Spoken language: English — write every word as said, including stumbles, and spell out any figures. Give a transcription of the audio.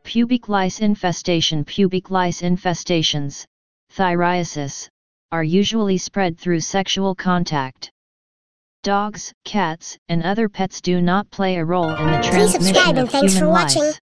Pubic lice infestation. Pubic lice infestations, thyriasis, are usually spread through sexual contact. Dogs, cats, and other pets do not play a role in the transmission of human lice.